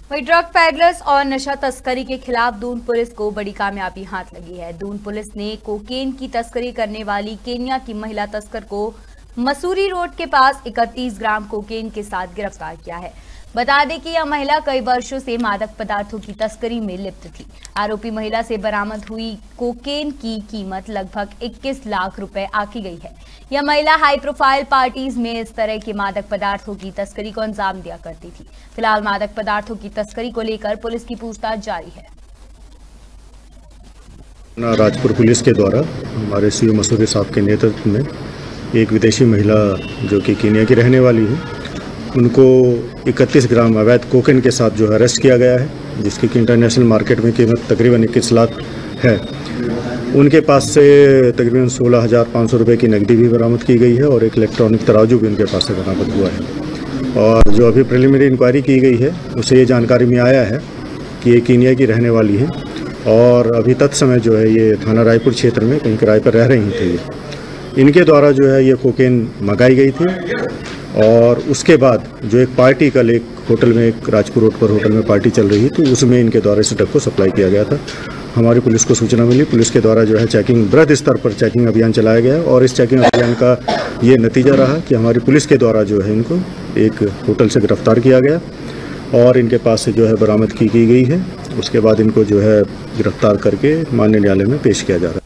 वहीं drug peddlers और नशा तस्करी के खिलाफ दून पुलिस को बड़ी कामयाबी हाथ लगी है। दून पुलिस ने कोकेन की तस्करी करने वाली केन्या की महिला तस्कर को मसूरी रोड के पास 31 ग्राम कोकेन के साथ गिरफ्तार किया है। बता दें कि यह महिला कई वर्षों से मादक पदार्थों की तस्करी में लिप्त थी। आरोपी महिला से बरामद हुई कोकेन की कीमत लगभग 21 लाख रुपए आंकी गई है। यह महिला हाई प्रोफाइल पार्टीज में इस तरह के मादक पदार्थों की तस्करी को अंजाम दिया करती थी। फिलहाल मादक पदार्थों की तस्करी को लेकर पुलिस की पूछताछ जारी है। राजपुर पुलिस के द्वारा हमारे सीओ मसूरी साहब के नेतृत्व में एक विदेशी महिला जो कि केन्या की रहने वाली है, उनको 31 ग्राम अवैध कोकेन के साथ जो अरेस्ट किया गया है, जिसकी कि इंटरनेशनल मार्केट में कीमत तकरीबन 21 लाख है। उनके पास से तकरीबन 16,500 रुपये की नकदी भी बरामद की गई है और एक इलेक्ट्रॉनिक तराजू भी उनके पास से बरामद हुआ है। और जो अभी प्रिलिमिनरी इंक्वायरी की गई है उसे ये जानकारी में आया है कि ये केन्या की रहने वाली है और अभी तत्समय जो है ये थाना रायपुर क्षेत्र में कहीं किराए पर रह रही थी। इनके द्वारा जो है ये कोकेन मंगाई गई थी और उसके बाद जो एक पार्टी कल एक होटल में, एक राजपुर रोड पर होटल में पार्टी चल रही थी, उसमें इनके द्वारा इस ड्रग को सप्लाई किया गया था। हमारी पुलिस को सूचना मिली, पुलिस के द्वारा जो है चेकिंग, बृहद स्तर पर चेकिंग अभियान चलाया गया और इस चेकिंग अभियान का ये नतीजा रहा कि हमारी पुलिस के द्वारा जो है इनको एक होटल से गिरफ्तार किया गया और इनके पास से जो है बरामद की गई है। उसके बाद इनको जो है गिरफ्तार करके माननीय न्यायालय में पेश किया जा रहा है।